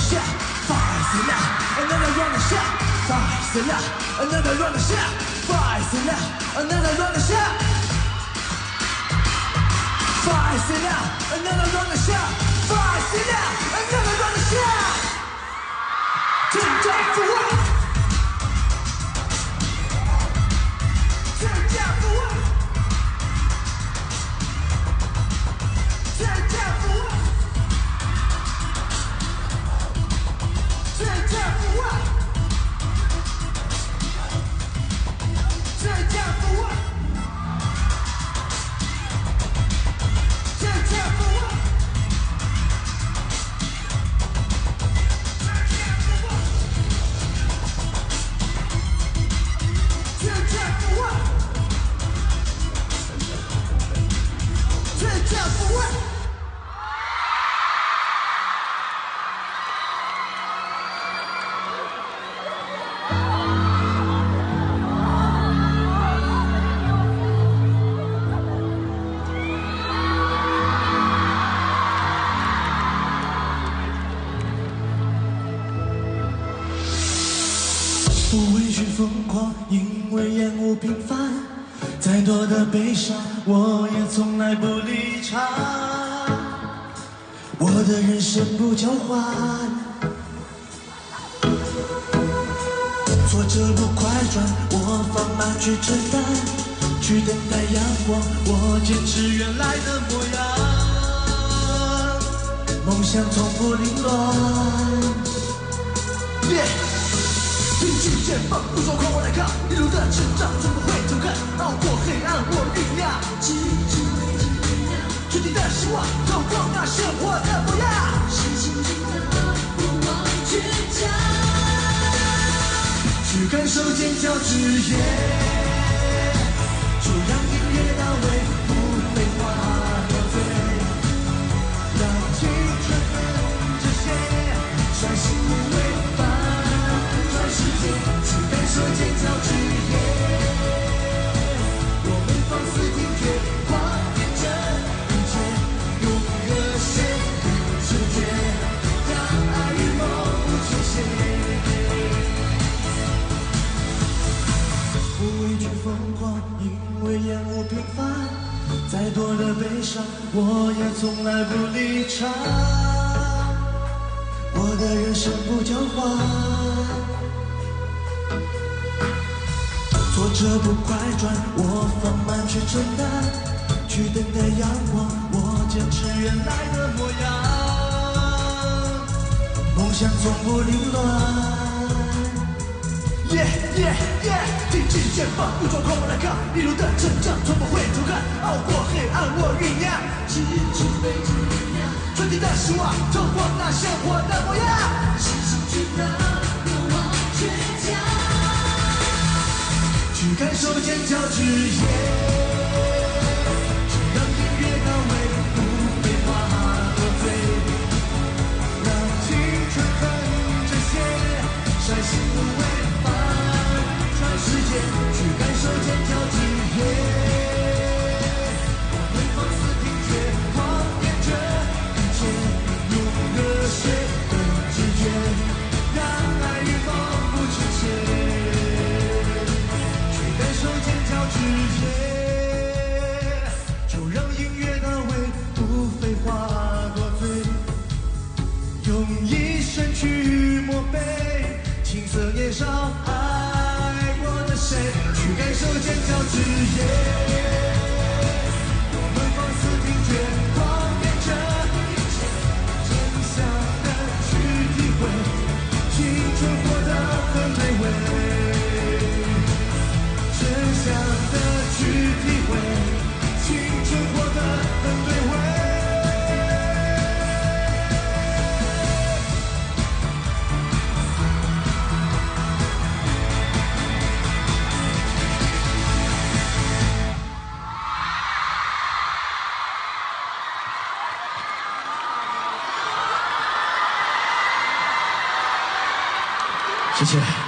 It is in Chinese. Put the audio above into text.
shot. Fire now, another round of shot. Fire now, another round of shot. Fire now, another round of shot. Fire now, another round of shot. Fire now, another round of shot. Take that for what? Take that for what? Take that for what? Take that for what? Take that for what? Take that for what? Take that for what? Take that for what? 不畏惧疯狂，因为厌恶平凡。再多的悲伤，我也从来不离场。我的人生不交换，挫折不快转，我放慢去承担，去等待阳光，我坚持原来的模样。梦想从不凌乱。 拼尽肩膀，不说狂我来扛，一路的成长从不会偷看，熬过黑暗我酝酿，极致未知力量，决定的希望，透过那生活的模样，是心中的不忘倔强， 去感受尖叫之夜，就让音乐到位，不废话多嘴，让青春跟着写，率性无畏。世界，去感受尖叫之夜，我们放肆听觉，狂野着一切，用热血与直觉，让爱与梦不缺席。不畏惧疯狂，因为厌恶平凡。再多的悲伤，我也从来不离场。我的人生不交换。挫折不快转，我放慢去承担，去等待阳光，我坚持原来的模样。梦想从不凌乱。 挺起肩膀，不装狂我来扛，一路的成长从不会偷看，熬过黑暗我酝酿， 极致未知力量， 传递的希望，透过那生活的模样， 是心中的不忘倔强。去感受尖叫之夜，就让音乐到位，不废话多嘴，让青春哼着写，率性无畏，反转世界。去感受尖叫之夜，我们放肆听觉，狂野着一切，用热血跟直觉，让爱与梦不缺席。感受尖叫之夜，就让音乐到位，不废话多嘴，用一生去膜拜青涩年少爱过的谁，去感受尖叫之夜，我们放肆听觉，狂野着一切，真相的去体会，青春活得很卑微。真相的去体会，青春活得很对味。谢谢。